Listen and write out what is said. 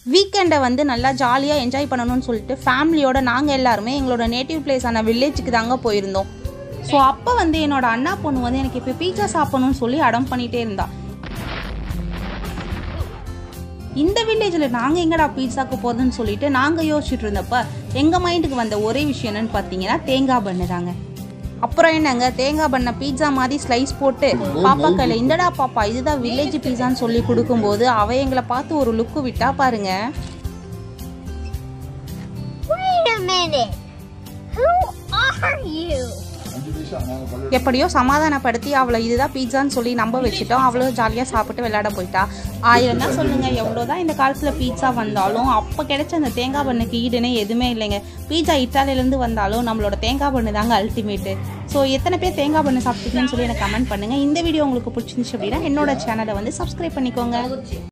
வீக்கெண்டை வந்து நல்லா ஜாலியாக என்ஜாய் பண்ணணும்னு சொல்லிட்டு ஃபேமிலியோட நாங்கள் எல்லாருமே எங்களோட நேட்டிவ் பிளேஸான வில்லேஜுக்கு தாங்க போயிருந்தோம். ஸோ அப்போ வந்து என்னோட அண்ணா பொண்ணு வந்து எனக்கு இப்போ பீட்சா சாப்பிடணும்னு சொல்லி அடம் பண்ணிகிட்டே இருந்தா. இந்த வில்லேஜில் நாங்கள் எங்கடா பீட்சாக்கு போகிறதுன்னு சொல்லிட்டு நாங்கள் யோசிச்சுட்டு இருந்தப்போ எங்கள் மைண்டுக்கு வந்த ஒரே விஷயம் என்னன்னு பார்த்தீங்கன்னா தேங்காய் பண்ணு தாங்க. அப்புறம் என்னங்க, தேங்காய் பண்ண பீட்சா மாதிரி ஸ்லைஸ் போட்டு பாப்பா கையில் இந்தடா பாப்பா இதுதான் வில்லேஜ் பீட்சான்னு சொல்லி கொடுக்கும்போது அவ எங்களை பார்த்து ஒரு லுக்கு விட்டா பாருங்க. எப்படியோ சமாதானப்படுத்தி அவளை இதுதான் பீட்சான்னு சொல்லி நம்ப வச்சுட்டோம். அவளும் ஜாலியாக சாப்பிட்டு விளையாட போயிட்டா. 1000 தான் சொல்லுங்க, எவ்வளோதான் இந்த காலத்தில் பீட்சா வந்தாலும் அப்போ கிடைச்ச அந்த தேங்காய் பண்ணுக்கு ஈடுனே எதுவுமே இல்லைங்க. பீட்சா இட்டாலியிலேருந்து வந்தாலும் நம்மளோட தேங்காய் பண்ணு தாங்க அல்டிமேட்டு. ஸோ எத்தனை பேர் தேங்காய் பண்ணு சாப்பிட்டீங்கன்னு சொல்லி எனக்கு கமெண்ட் பண்ணுங்கள். இந்த வீடியோ உங்களுக்கு பிடிச்சிருந்துச்சு அப்படின்னா என்னோட சேனலை வந்து சப்ஸ்கிரைப் பண்ணிக்கோங்க.